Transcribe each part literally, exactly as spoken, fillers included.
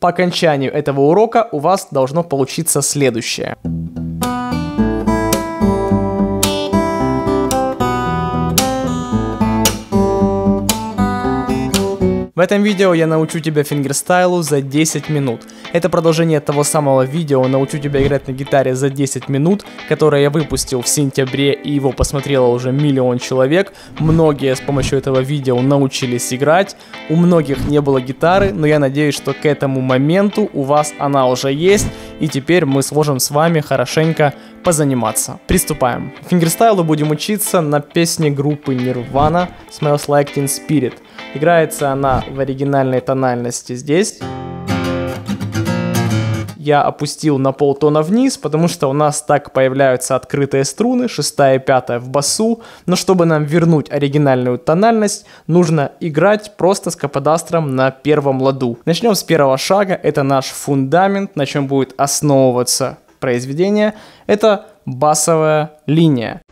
По окончанию этого урока у вас должно получиться следующее. В этом видео я научу тебя фингерстайлу за десять минут. Это продолжение того самого видео «Научу тебя играть на гитаре за десять минут», которое я выпустил в сентябре, и его посмотрело уже миллион человек. Многие с помощью этого видео научились играть, у многих не было гитары, но я надеюсь, что к этому моменту у вас она уже есть, и теперь мы сможем с вами хорошенько позаниматься. Приступаем. Фингерстайлу будем учиться на песне группы Nirvana «Smells Like Teen Spirit». Играется она в оригинальной тональности здесь. Я опустил на полтона вниз, потому что у нас так появляются открытые струны, шестая и пятая в басу. Но чтобы нам вернуть оригинальную тональность, нужно играть просто с каподастром на первом ладу. Начнем с первого шага. Это наш фундамент, на чем будет основываться произведение. Это басовая линия.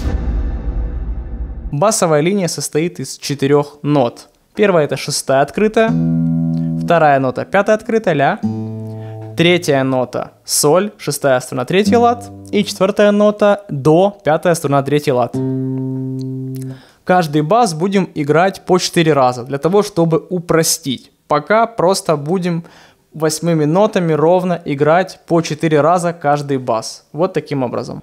Басовая линия состоит из четырех нот. Первая — это шестая открытая, вторая нота — пятая открытая, ля, третья нота — соль, шестая струна, третий лад, и четвертая нота — до, пятая струна, третий лад. Каждый бас будем играть по четыре раза, для того, чтобы упростить. Пока просто будем восьмыми нотами ровно играть по четыре раза каждый бас. Вот таким образом.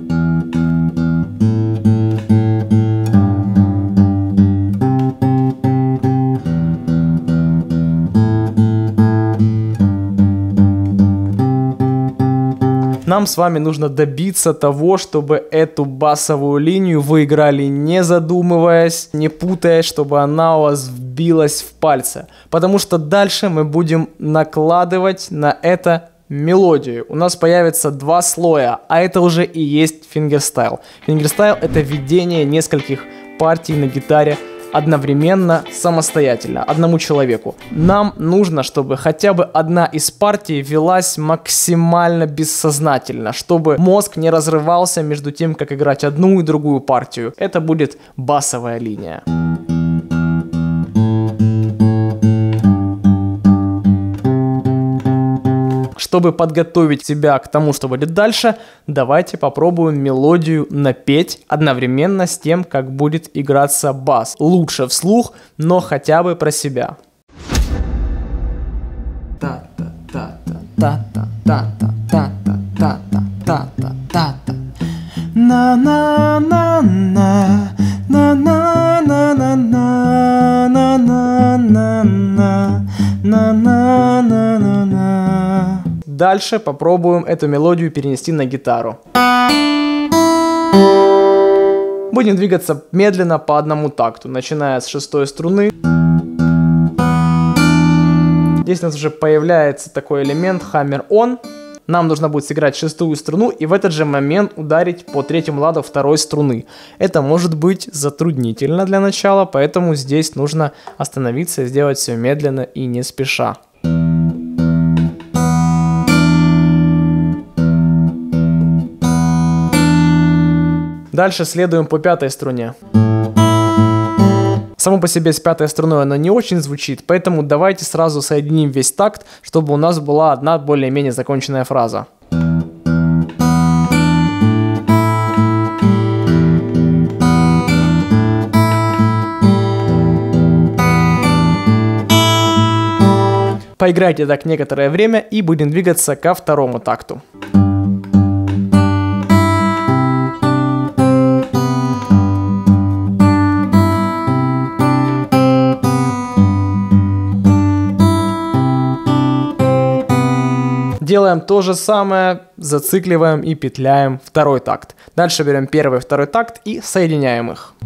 Нам с вами нужно добиться того, чтобы эту басовую линию вы играли не задумываясь, не путаясь, чтобы она у вас вбилась в пальцы. Потому что дальше мы будем накладывать на это мелодию. У нас появится два слоя, а это уже и есть фингерстайл. Фингерстайл — это введение нескольких партий на гитаре одновременно, самостоятельно, одному человеку. Нам нужно, чтобы хотя бы одна из партий велась максимально бессознательно, чтобы мозг не разрывался между тем, как играть одну и другую партию. Это будет басовая линия. Чтобы подготовить себя к тому, что будет дальше, давайте попробуем мелодию напеть одновременно с тем, как будет играться бас. Лучше вслух, но хотя бы про себя. Дальше попробуем эту мелодию перенести на гитару. Будем двигаться медленно по одному такту, начиная с шестой струны. Здесь у нас уже появляется такой элемент hammer on. Нам нужно будет сыграть шестую струну и в этот же момент ударить по третьему ладу второй струны. Это может быть затруднительно для начала, поэтому здесь нужно остановиться и сделать все медленно и не спеша. Дальше следуем по пятой струне. Само по себе с пятой струной она не очень звучит, поэтому давайте сразу соединим весь такт, чтобы у нас была одна более-менее законченная фраза. Поиграйте так некоторое время и будем двигаться ко второму такту. Делаем то же самое, зацикливаем и петляем второй такт. Дальше берем первый и второй такт и соединяем их.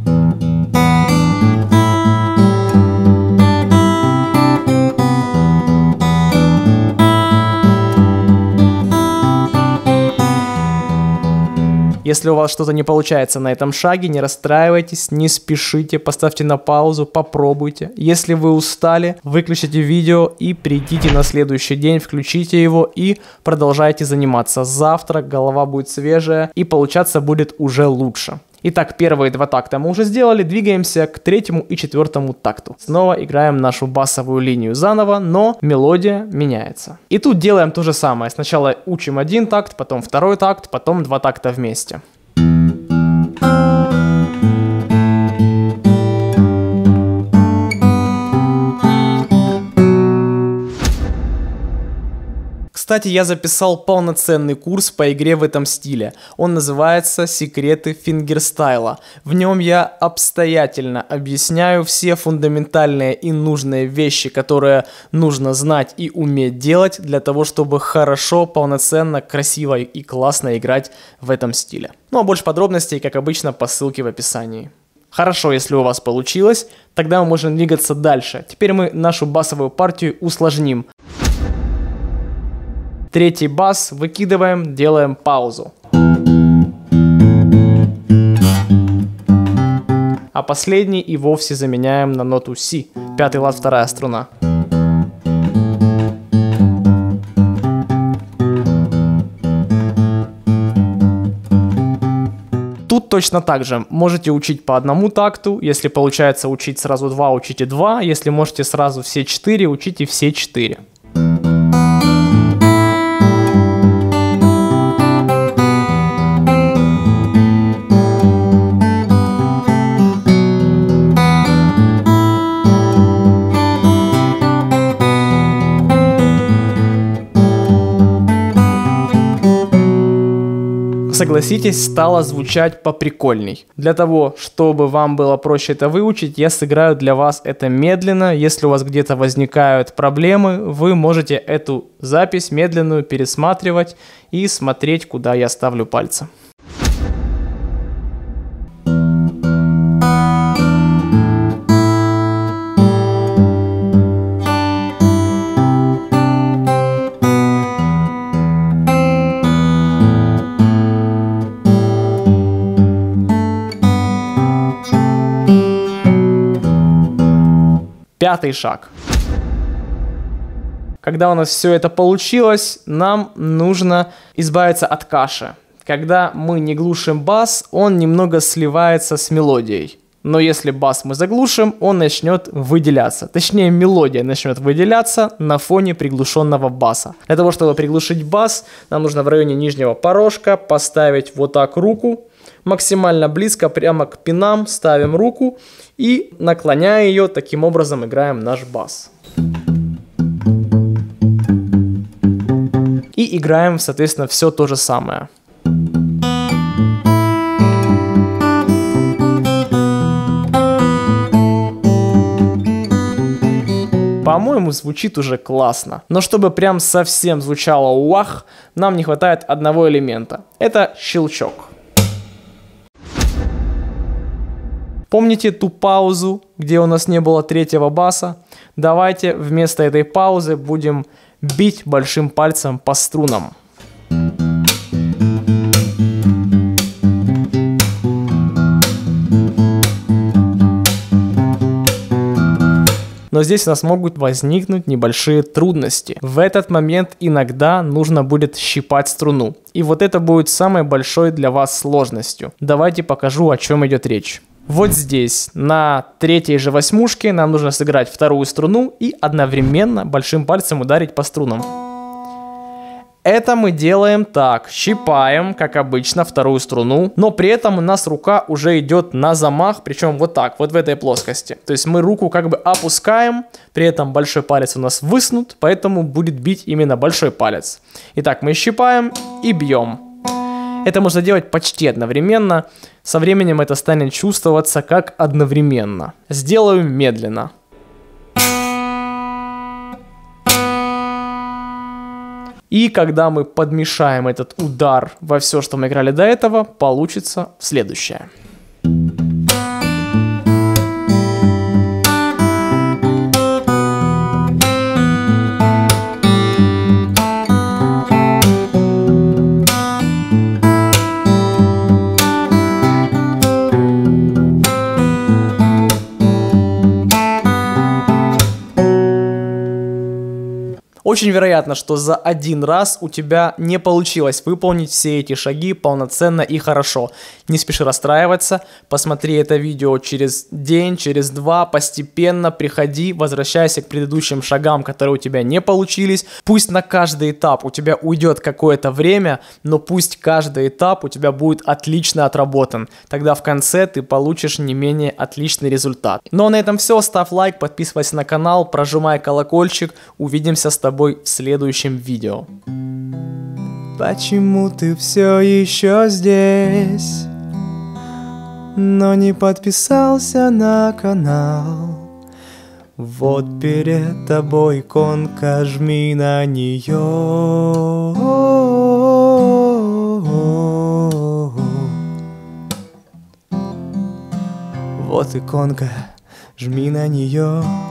Если у вас что-то не получается на этом шаге, не расстраивайтесь, не спешите, поставьте на паузу, попробуйте. Если вы устали, выключите видео и придите на следующий день, включите его и продолжайте заниматься. Завтра голова будет свежая и получаться будет уже лучше. Итак, первые два такта мы уже сделали, двигаемся к третьему и четвертому такту. Снова играем нашу басовую линию заново, но мелодия меняется. И тут делаем то же самое. Сначала учим один такт, потом второй такт, потом два такта вместе. Кстати, я записал полноценный курс по игре в этом стиле. Он называется «Секреты фингерстайла». В нем я обстоятельно объясняю все фундаментальные и нужные вещи, которые нужно знать и уметь делать для того, чтобы хорошо, полноценно, красиво и классно играть в этом стиле. Ну а больше подробностей, как обычно, по ссылке в описании. Хорошо, если у вас получилось, тогда мы можем двигаться дальше. Теперь мы нашу басовую партию усложним. Третий бас выкидываем, делаем паузу. А последний и вовсе заменяем на ноту си. Пятый лад, вторая струна. Тут точно так же. Можете учить по одному такту. Если получается учить сразу два, учите два. Если можете сразу все четыре, учите все четыре. Согласитесь, стало звучать поприкольней. Для того, чтобы вам было проще это выучить, я сыграю для вас это медленно. Если у вас где-то возникают проблемы, вы можете эту запись медленную пересматривать и смотреть, куда я ставлю пальцы. Пятый шаг. Когда у нас все это получилось, нам нужно избавиться от каши. Когда мы не глушим бас, он немного сливается с мелодией. Но если бас мы заглушим, он начнет выделяться. Точнее, мелодия начнет выделяться на фоне приглушенного баса. Для того, чтобы приглушить бас, нам нужно в районе нижнего порожка поставить вот так руку. Максимально близко, прямо к пинам, ставим руку и, наклоняя ее, таким образом играем наш бас. И играем, соответственно, все то же самое. По-моему, звучит уже классно. Но чтобы прям совсем звучало уах, нам не хватает одного элемента. Это щелчок. Помните ту паузу, где у нас не было третьего баса? Давайте вместо этой паузы будем бить большим пальцем по струнам. Но здесь у нас могут возникнуть небольшие трудности. В этот момент иногда нужно будет щипать струну. И вот это будет самой большой для вас сложностью. Давайте покажу, о чем идет речь. Вот здесь, на третьей же восьмушке, нам нужно сыграть вторую струну и одновременно большим пальцем ударить по струнам. Это мы делаем так, щипаем, как обычно, вторую струну, но при этом у нас рука уже идет на замах, причем вот так, вот в этой плоскости. То есть мы руку как бы опускаем, при этом большой палец у нас высунут, поэтому будет бить именно большой палец. Итак, мы щипаем и бьем. Это можно делать почти одновременно. Со временем это станет чувствоваться как одновременно. Сделаю медленно. И когда мы подмешаем этот удар во все, что мы играли до этого, получится следующее. Очень вероятно, что за один раз у тебя не получилось выполнить все эти шаги полноценно и хорошо. Не спеши расстраиваться, посмотри это видео через день, через два, постепенно приходи, возвращайся к предыдущим шагам, которые у тебя не получились. Пусть на каждый этап у тебя уйдет какое-то время, но пусть каждый этап у тебя будет отлично отработан. Тогда в конце ты получишь не менее отличный результат. Ну а на этом все, ставь лайк, подписывайся на канал, прожимай колокольчик, увидимся с тобой в следующем видео. Почему ты все еще здесь, но не подписался на канал? Вот перед тобой иконка, жми на нее. Вот иконка, жми на нее.